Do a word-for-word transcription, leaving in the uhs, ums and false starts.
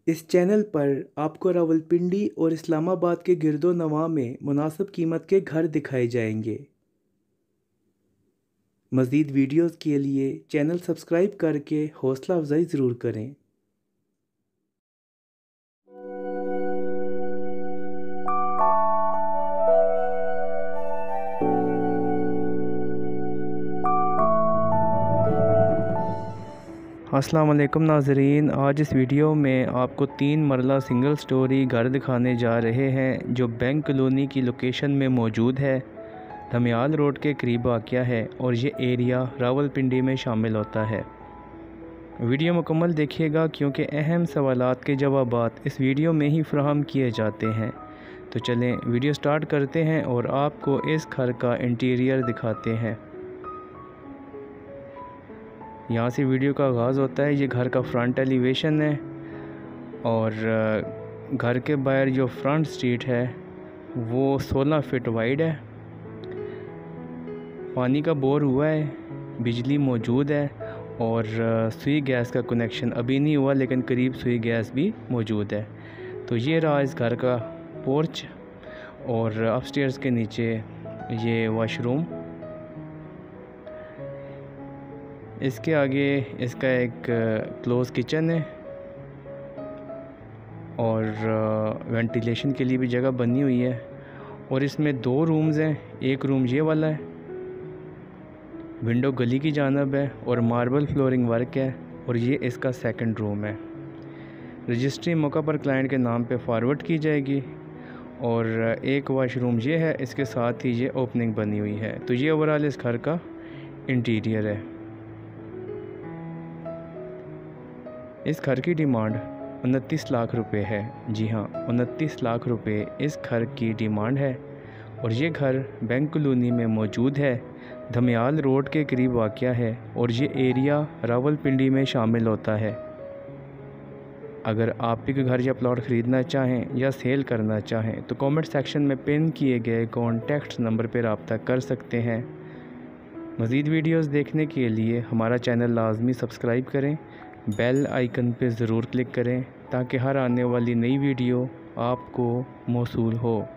इस चैनल पर आपको रावलपिंडी और इस्लामाबाद के गिरदो-नवाह में मुनासिब कीमत के घर दिखाए जाएंगे। मज़ीद वीडियोज़ के लिए चैनल सब्सक्राइब करके हौसला अफजाई ज़रूर करें। अस्सलाम वालेकुम नाज़रीन, आज इस वीडियो में आपको तीन मरला सिंगल स्टोरी घर दिखाने जा रहे हैं जो बैंक कॉलोनी की लोकेशन में मौजूद है। धमियाल रोड के करीब वाक़या है और ये एरिया रावलपिंडी में शामिल होता है। वीडियो मुकम्मल देखिएगा क्योंकि अहम सवालात के जवाबात इस वीडियो में ही फ़राहम किए जाते हैं। तो चलें वीडियो स्टार्ट करते हैं और आपको इस घर का इंटीरियर दिखाते हैं। यहाँ से वीडियो का आगाज़ होता है। ये घर का फ्रंट एलिवेशन है और घर के बाहर जो फ्रंट स्ट्रीट है वो सोलह फीट वाइड है। पानी का बोर हुआ है, बिजली मौजूद है और सुई गैस का कनेक्शन अभी नहीं हुआ लेकिन करीब सुई गैस भी मौजूद है। तो ये रहा इस घर का पोर्च और अपस्टेयर्स के नीचे ये वॉशरूम। इसके आगे इसका एक क्लोज़ किचन है और वेंटिलेशन के लिए भी जगह बनी हुई है और इसमें दो रूम्स हैं। एक रूम ये वाला है, विंडो गली की जानब है और मार्बल फ्लोरिंग वर्क है और ये इसका सेकंड रूम है। रजिस्ट्री मौका पर क्लाइंट के नाम पे फॉरवर्ड की जाएगी और एक वाशरूम ये है, इसके साथ ही ये ओपनिंग बनी हुई है। तो ये ओवरऑल इस घर का इंटीरियर है। इस घर की डिमांड उनतीस लाख रुपए है। जी हाँ, उनतीस लाख रुपए इस घर की डिमांड है और ये घर बैंक कॉलोनी में मौजूद है। धमियाल रोड के करीब वाक़या है और ये एरिया रावलपिंडी में शामिल होता है। अगर आप भी घर या प्लॉट ख़रीदना चाहें या सेल करना चाहें तो कमेंट सेक्शन में पिन किए गए कॉन्टैक्ट नंबर पर रब्ता कर सकते हैं। मज़ीद वीडियोज़ देखने के लिए हमारा चैनल लाजमी सब्सक्राइब करें, बेल आइकन पे ज़रूर क्लिक करें ताकि हर आने वाली नई वीडियो आपको मौसूल हो।